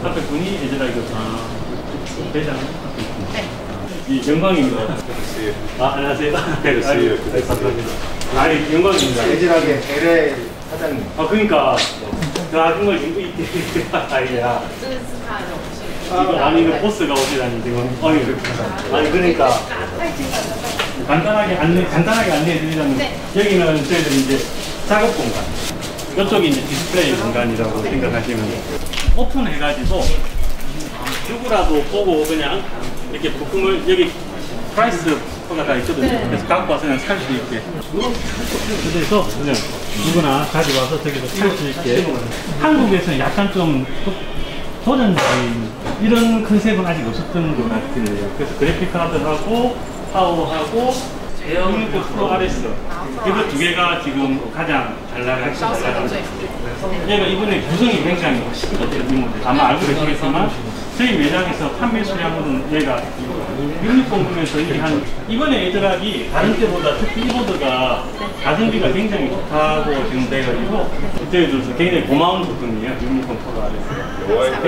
앞에 분이 에즈라이더 대장. 네. 영광입니다. 안녕하세요. 영광입니다. 에즈락의 LA 사장님. 그러니까 그걸 이거 있게 아니야. 이거 보스가 오시다니 지금. 아니 그러니까 간단하게 안내해 드리자면 여기는 저희들이 이제 작업 공간. 이쪽이 이제 디스플레이 공간이라고 생각하시면 오픈해가지고 누구라도 보고 그냥 이렇게 부품을 여기 프라이스가 다 있거든요. 그래서 갖고 와서 그냥 살 수 있게. 그래서 그냥 누구나 가져와서 저기서 살 수 있게. 한국에서는 약간 좀 도전적인 이런 컨셉은 아직 없었던 것 같은데요. 그래서 그래픽 카드하고 파워하고 제형 프로 RS 이거 두 개가 지금 가장 잘 나가는 얘가 이번에 구성이 굉장히 멋있거든요. 아마 알고 계시겠지만 저희 매장에서 판매 수량으로는 얘가 유니폼 보면서 이게 이번에 에즈락이 다른 때보다 특히 이 보드가 가성비가 굉장히 좋다고 지금 돼가지고 저희도 굉장히 고마운 부분이에요. 유니폼 프로 RS.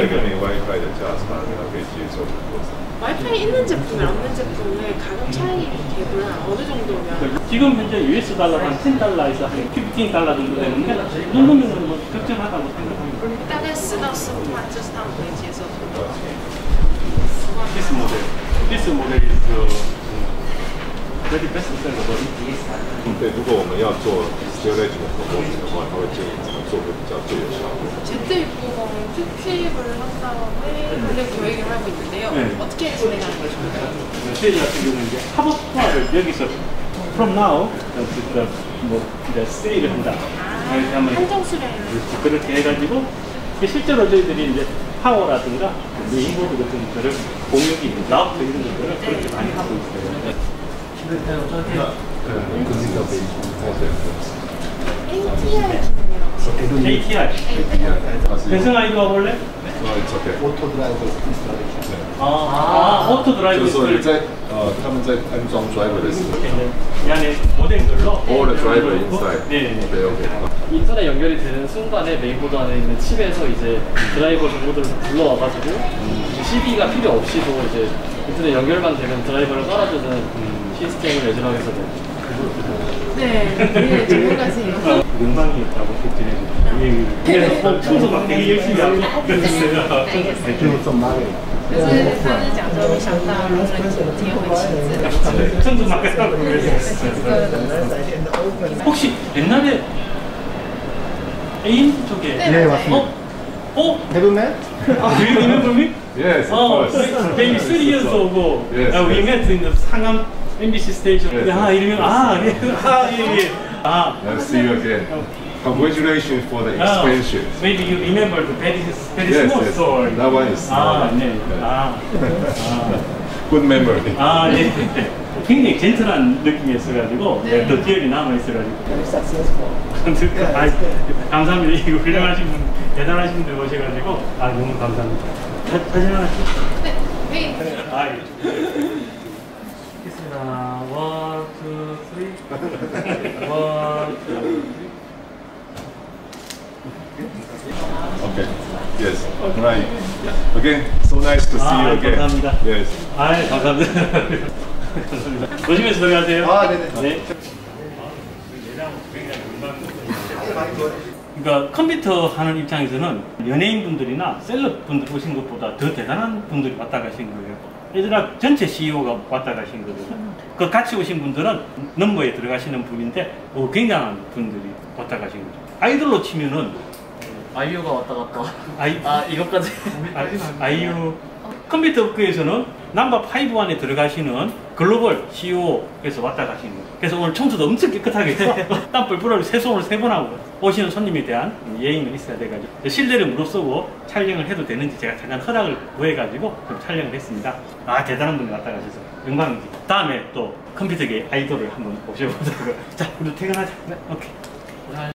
와이파이 있는 제품이랑 없는 제품의 가격 차이 대부분 어느 정도면? 지금 현재 US 달러가 한 $10에서 한 $15 정도 되는데 이 정도면 뭐 적절하다고 생각합니다. 大概10到15万，这是他们可以接受的。 This model is very best seller. 对，如果我们要做 storage 的活动的话，他会建议怎么做会比较最有效率。 Z60 투입을 한 다음에 운행 계획을 하고 있는데요. 어떻게 진행하는 게 좋을까요? 저희 같은 경우는 이제 합업 투어를 여기서 from now 뭐 이제 세일을 한다. 한정 수량을 그렇게 해가지고 실제로 저희들이 이제 파워라든가 메인보드 같은 것들을 공유기, 라우터 이런 것들을 그렇게 많이 하고 있어요. ATR. 배승아 이리 와볼래? 오토 드라이버 인스톨레이션. 오토 드라이브 就是说你在他们在安装 driver 的时候 이 안에 모델들로 all the driver inside. 네. 오케이. 인터넷 연결이 되는 순간에 메인보드 안에 있는 칩에서 이제 드라이버 정보들을 불러와가지고 CD가 필요 없이도 이제 인터넷 연결만 되면 드라이버를 깔아주는 시스템을 에즈락에서 네, 전문가세요. 영광이었다고 드리는 그래서 청소가 되게 열심히 하고 그랬어요. 그래서他是讲说没想到有人今天会亲自 청소 막 하고 그랬어요. 혹시 옛날에 AM 쪽에 네, 맞습니다. Neverman? Do you remember me? Yes, of course. Maybe 3 years ago Yes, we yes. met in the 상암 MBC station. Yes, 이러면 예. Let's see you again. Congratulations for the expansion. Maybe you remember the very Yes, small yes. store. That one is small. 네. Good memory. 네. 굉장히 젠틀한 느낌이 있어가지고 더 기억이 남아있어가지고 감사합니다. 이거 훌륭하신 분, 대단하신 분들 오셔가지고 너무 감사합니다. 사진 하나 찍. 네. 있습니다. 1, 2, 3. 1, 2, 3. Okay. Yes. Right. Again, so nice to see you again. 감사합니다. Yes. 감사합니다. 감사합니다. 조심해서 들어가세요. 네네. 그러니까 컴퓨터 하는 입장에서는 연예인분들이나 셀럽분들 오신 것보다 더 대단한 분들이 왔다 가신 거예요. 에즈락 전체 CEO가 왔다 가신 거거든요. 그 같이 오신 분들은 넘버에 들어가시는 분인데 굉장한 분들이 왔다 가신 거죠. 아이돌로 치면은 아이유가 왔다 갔다. 이것까지. 아이유. 컴퓨터 업계에서는 넘버5 안에 들어가시는 글로벌 CEO에서 왔다 가시는 거예요. 그래서 오늘 청소도 엄청 깨끗하게 땀 뻘뻘하게 세수를 3번 하고 오시는 손님에 대한 예의는 있어야 돼가지고 실내를 무릅쓰고 촬영을 해도 되는지 제가 잠깐 허락을 구해가지고 좀 촬영을 했습니다. 대단한 분이 왔다 가셔서 영광입니다. 다음에 또 컴퓨터계 아이돌을 한번 모셔보도록. 자, 우리 퇴근하자. 네, 오케이.